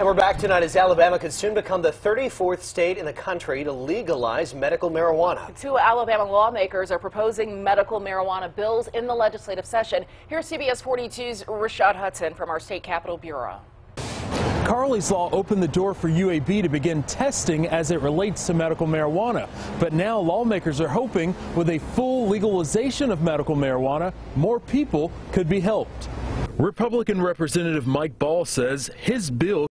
And we're back tonight as Alabama could soon become the 34th state in the country to legalize medical marijuana. 2 Alabama lawmakers are proposing medical marijuana bills in the legislative session. Here's CBS 42's Rashad Hudson from our State Capitol Bureau. Carley's law opened the door for UAB to begin testing as it relates to medical marijuana. But now lawmakers are hoping with a full legalization of medical marijuana, more people could be helped. Republican Representative Mike Ball says his bill